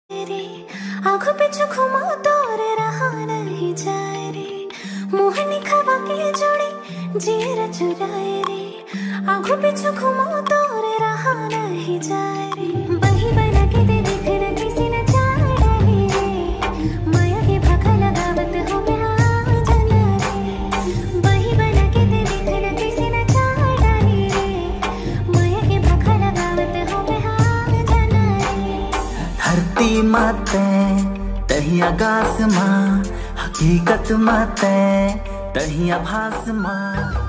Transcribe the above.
रे आँखों पीछू घुमा तोर रहा नहीं जाए रे, मोहनी खवा के जोड़ी जीरा चुराए रे, आँखों पीछू घुमा तोर रहा नहीं जाए रे, बही बना के दे देख न किसी न चाह डाली रे, माया के भाखा लगावत हो मैं हाँ जाना रे, बही बना के दे देख न किसी न चाह डाली रे, माया के भाखा लगावत हो मैं हाँ जाना रे। धरती माते तही आकाश माँ, हकीकत माते तही आभास माँ।